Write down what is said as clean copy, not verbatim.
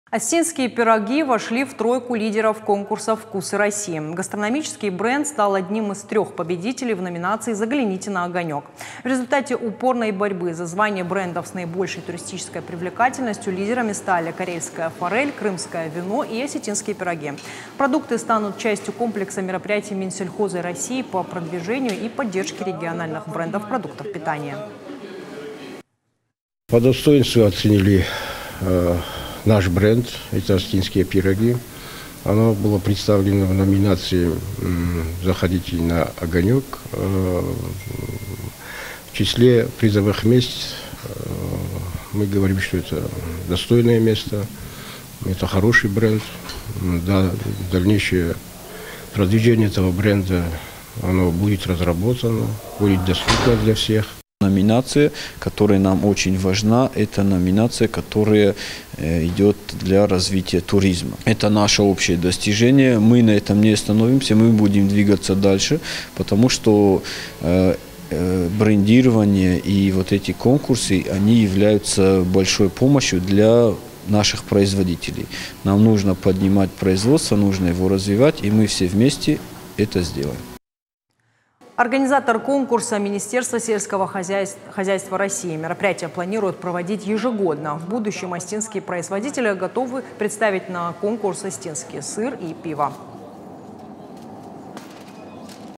Остинские пироги вошли в тройку лидеров конкурса «Вкусы России». Гастрономический бренд стал одним из 3 победителей в номинации «Загляните на огонек». В результате упорной борьбы за звание брендов с наибольшей туристической привлекательностью лидерами стали карельская форель, крымское вино и осетинские пироги. Продукты станут частью комплекса мероприятий Минсельхоза России по продвижению и поддержке региональных брендов продуктов питания. По достоинству оценили наш бренд, это остинские пироги. Оно было представлено в номинации «Заходите на огонек». В числе призовых мест мы говорим, что это достойное место, это хороший бренд. Да, дальнейшее продвижение этого бренда оно будет разработано, будет доступно для всех. Номинация, которая нам очень важна, это номинация, которая идет для развития туризма. Это наше общее достижение. Мы на этом не остановимся, мы будем двигаться дальше, потому что брендирование и вот эти конкурсы, они являются большой помощью для наших производителей. Нам нужно поднимать производство, нужно его развивать, и мы все вместе это сделаем. Организатор конкурса – Министерство сельского хозяйства России. Мероприятие планируют проводить ежегодно. В будущем остинские производители готовы представить на конкурс остинский сыр и пиво.